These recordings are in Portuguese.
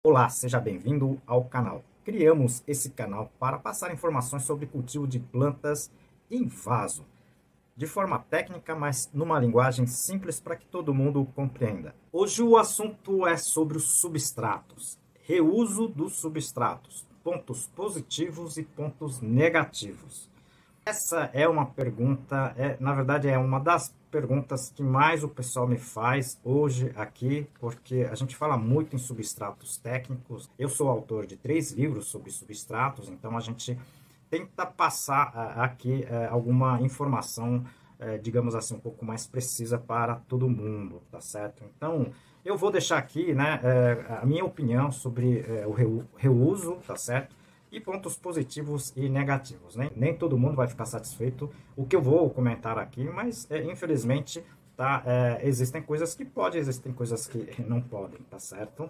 Olá, seja bem-vindo ao canal. Criamos esse canal para passar informações sobre cultivo de plantas em vaso, de forma técnica, mas numa linguagem simples para que todo mundo compreenda. Hoje o assunto é sobre os substratos, reuso dos substratos, pontos positivos e pontos negativos. Essa é uma pergunta, na verdade é uma das perguntas que mais o pessoal me faz hoje aqui, porque a gente fala muito em substratos técnicos. Eu sou autor de 3 livros sobre substratos, então a gente tenta passar aqui alguma informação, digamos assim, um pouco mais precisa para todo mundo, tá certo? Então, eu vou deixar aqui, né, a minha opinião sobre o reuso, tá certo? E pontos positivos e negativos, né? Nem todo mundo vai ficar satisfeito o que eu vou comentar aqui, mas infelizmente tá, existem coisas que podem, existem coisas que não podem, tá certo?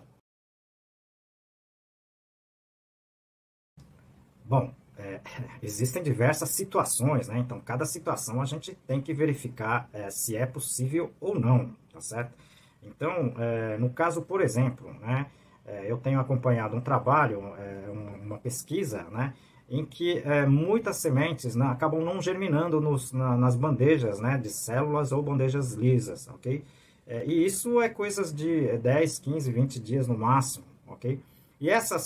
Bom, existem diversas situações, né? Então, cada situação a gente tem que verificar se é possível ou não, tá certo? Então, no caso, por exemplo, né? Eu tenho acompanhado um trabalho, uma pesquisa, né? Em que muitas sementes, né, acabam não germinando nas bandejas, né? De células ou bandejas lisas, ok? E isso é coisas de 10, 15, 20 dias no máximo, ok? E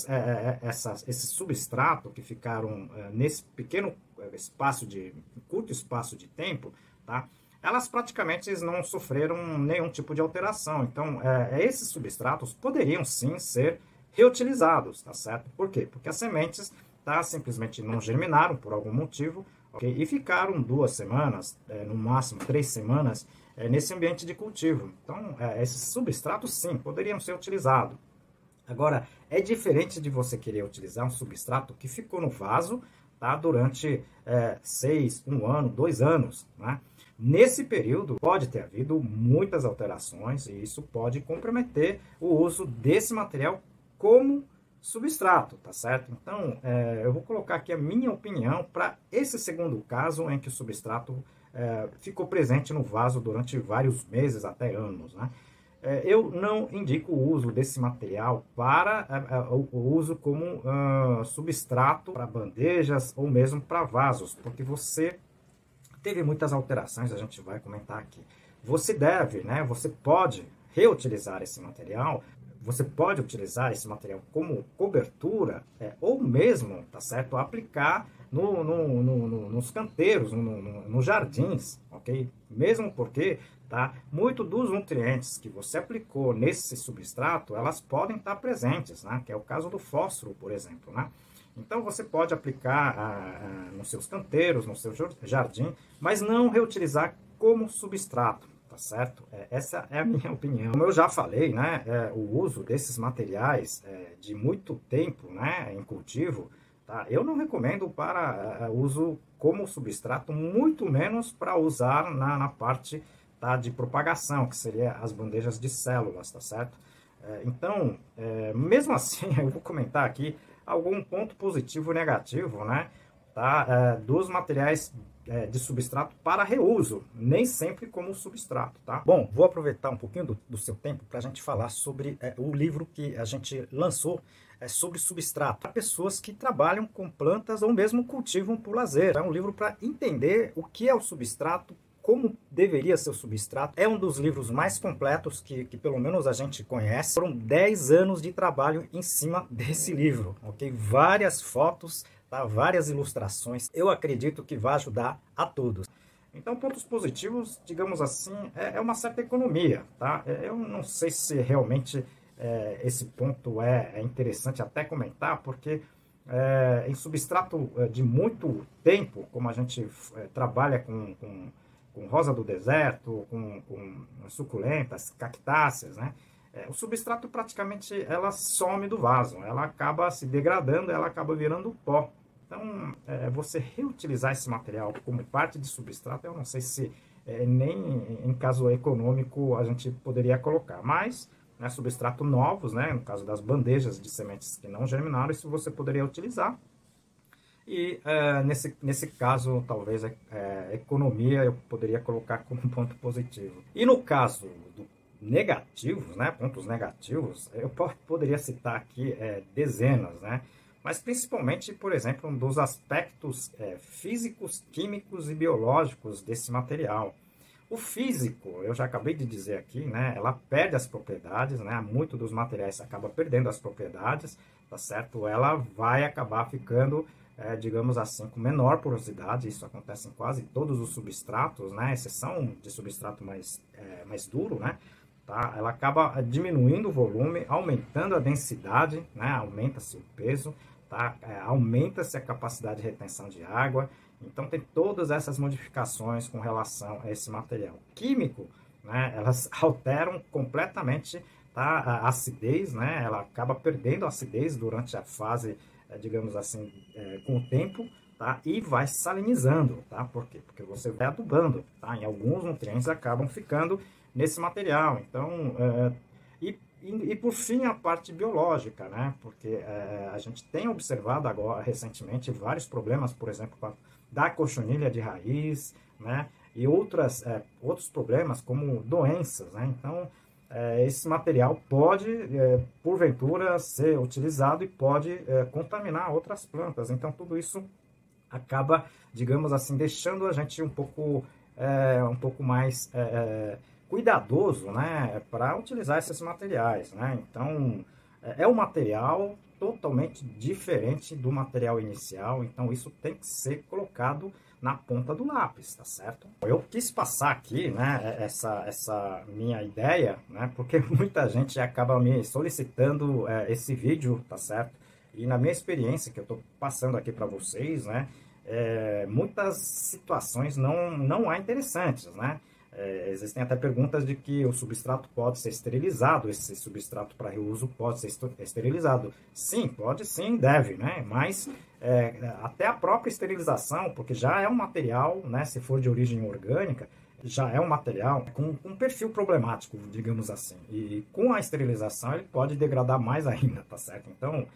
esse substrato que ficaram nesse pequeno espaço curto espaço de tempo, tá? Elas praticamente não sofreram nenhum tipo de alteração. Então, esses substratos poderiam sim ser reutilizados, tá certo? Por quê? Porque as sementes simplesmente não germinaram por algum motivo, ok? E ficaram 2 semanas, no máximo 3 semanas, nesse ambiente de cultivo. Então, esses substratos sim poderiam ser utilizados. Agora, é diferente de você querer utilizar um substrato que ficou no vaso, tá, durante 1 ano, 2 anos, né? Nesse período, pode ter havido muitas alterações e isso pode comprometer o uso desse material como substrato, tá certo? Então, eu vou colocar aqui a minha opinião para esse segundo caso em que o substrato ficou presente no vaso durante vários meses, até anos, né? Eu não indico o uso desse material para o uso como substrato para bandejas ou mesmo para vasos, porque você teve muitas alterações, a gente vai comentar aqui. Você deve, né, você pode reutilizar esse material, você pode utilizar esse material como cobertura, ou mesmo, tá certo, aplicar nos canteiros, nos jardins, ok? Mesmo porque, tá, muito dos nutrientes que você aplicou nesse substrato, elas podem estar presentes, né? Que é o caso do fósforo, por exemplo, né? Então você pode aplicar nos seus canteiros, no seu jardim, mas não reutilizar como substrato, tá certo? Essa é a minha opinião. Como eu já falei, né, o uso desses materiais de muito tempo, né, em cultivo, tá, eu não recomendo para uso como substrato, muito menos para usar na parte, tá, de propagação, que seria as bandejas de células, tá certo? Então, mesmo assim, eu vou comentar aqui algum ponto positivo e negativo, né, tá, dos materiais de substrato para reuso, nem sempre como substrato, tá? Bom, vou aproveitar um pouquinho do seu tempo para a gente falar sobre o livro que a gente lançou sobre substrato. Para pessoas que trabalham com plantas ou mesmo cultivam por lazer. É um livro para entender o que é o substrato, como deveria ser o substrato. É um dos livros mais completos que pelo menos a gente conhece. Foram 10 anos de trabalho em cima desse livro, ok? Várias fotos, tá? Várias ilustrações. Eu acredito que vai ajudar a todos. Então, pontos positivos, digamos assim, é uma certa economia, tá? Eu não sei se realmente esse ponto é interessante até comentar, porque em substrato de muito tempo, como a gente trabalha com rosa do deserto, com suculentas, cactáceas, né? O substrato praticamente ela some do vaso, ela acaba se degradando, ela acaba virando pó. Então, você reutilizar esse material como parte de substrato, eu não sei se nem em caso econômico a gente poderia colocar, mas né, substrato novos, né, no caso das bandejas de sementes que não germinaram, isso você poderia utilizar. E nesse caso, talvez economia eu poderia colocar como ponto positivo. E no caso negativos, né, pontos negativos, eu poderia citar aqui dezenas, né, mas principalmente, por exemplo, um dos aspectos físicos, químicos e biológicos desse material. O físico, eu já acabei de dizer aqui, né, ela perde as propriedades, né, muito dos materiais acaba perdendo as propriedades, tá certo? Ela vai acabar ficando, digamos assim, com menor porosidade, isso acontece em quase todos os substratos, né, exceção de substrato mais duro, né, tá? Ela acaba diminuindo o volume, aumentando a densidade, né, aumenta-se o peso, tá? Aumenta-se a capacidade de retenção de água. Então, tem todas essas modificações com relação a esse material químico, né? Elas alteram completamente, tá, a acidez, né? Ela acaba perdendo a acidez durante a fase, digamos assim, com o tempo, tá? E vai salinizando, tá? Por quê? Porque você vai adubando, tá? E alguns nutrientes acabam ficando nesse material. Então, e por fim, a parte biológica, né? Porque a gente tem observado agora, recentemente, vários problemas, por exemplo, da cochonilha de raiz, né? E outros problemas, como doenças, né? Então, esse material pode, porventura, ser utilizado e pode contaminar outras plantas. Então, tudo isso acaba, digamos assim, deixando a gente um pouco mais cuidadoso, né, para utilizar esses materiais, né? Então, é um material totalmente diferente do material inicial, então isso tem que ser colocado na ponta do lápis, tá certo? Eu quis passar aqui, né, essa minha ideia, né, porque muita gente acaba me solicitando esse vídeo, tá certo? E na minha experiência que eu estou passando aqui para vocês, né, muitas situações não há interessantes, né? Existem até perguntas de que o substrato pode ser esterilizado, esse substrato para reuso pode ser esterilizado. Sim, pode sim, deve, né? Mas até a própria esterilização, porque já é um material, né, se for de origem orgânica, já é um material com um perfil problemático, digamos assim. E com a esterilização ele pode degradar mais ainda, tá certo? Então,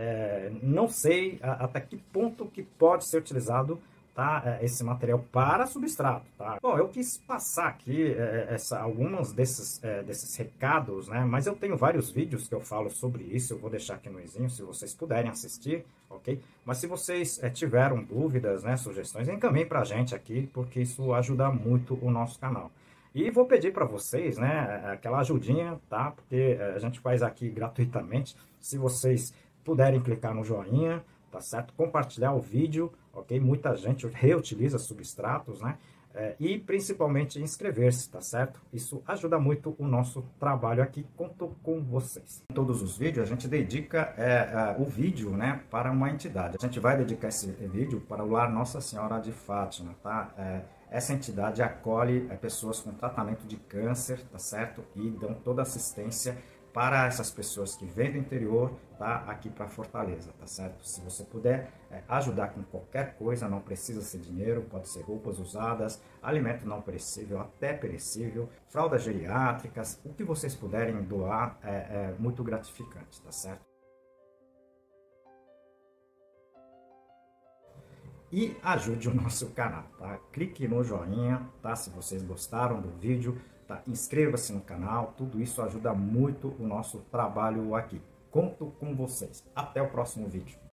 não sei até que ponto que pode ser utilizado, tá, esse material para substrato, tá? Bom, eu quis passar aqui alguns desses recados, né? Mas eu tenho vários vídeos que eu falo sobre isso, eu vou deixar aqui no izinho, se vocês puderem assistir, ok? Mas se vocês tiveram dúvidas, né, sugestões, encaminhem pra gente aqui, porque isso ajuda muito o nosso canal. E vou pedir para vocês, né, aquela ajudinha, tá? Porque a gente faz aqui gratuitamente. Se vocês puderem clicar no joinha, tá certo? Compartilhar o vídeo, ok? Muita gente reutiliza substratos, né? E principalmente inscrever-se, tá certo? Isso ajuda muito o nosso trabalho aqui. Conto com vocês. Em todos os vídeos a gente dedica o vídeo, né, para uma entidade. A gente vai dedicar esse vídeo para o Lar Nossa Senhora de Fátima, tá? Essa entidade acolhe pessoas com tratamento de câncer, tá certo? E dão toda assistência para essas pessoas que vêm do interior, tá, aqui para Fortaleza, tá certo? Se você puder ajudar com qualquer coisa, não precisa ser dinheiro, pode ser roupas usadas, alimento não perecível, até perecível, fraldas geriátricas, o que vocês puderem doar é muito gratificante, tá certo? E ajude o nosso canal, tá? Clique no joinha, tá? Se vocês gostaram do vídeo, tá? Inscreva-se no canal, tudo isso ajuda muito o nosso trabalho aqui. Conto com vocês. Até o próximo vídeo.